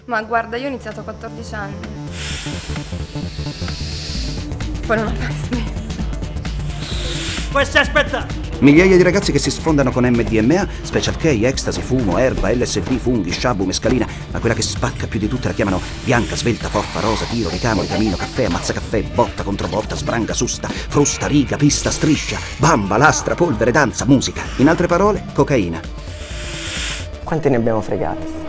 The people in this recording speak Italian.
Ma guarda, io ho iniziato a 14 anni. Poi non ho mai smesso. Questi aspetta! Migliaia di ragazzi che si sfondano con MDMA, Special K, ecstasy, fumo, erba, LSD, funghi, shabu, mescalina, ma quella che spacca più di tutte la chiamano bianca, svelta, foffa, rosa, tiro, ricamo, ricamino, caffè, ammazzacaffè, botta contro botta, spranga, susta, frusta, riga, pista, striscia, bamba, lastra, polvere, danza, musica. In altre parole, cocaina. Quanti ne abbiamo fregati?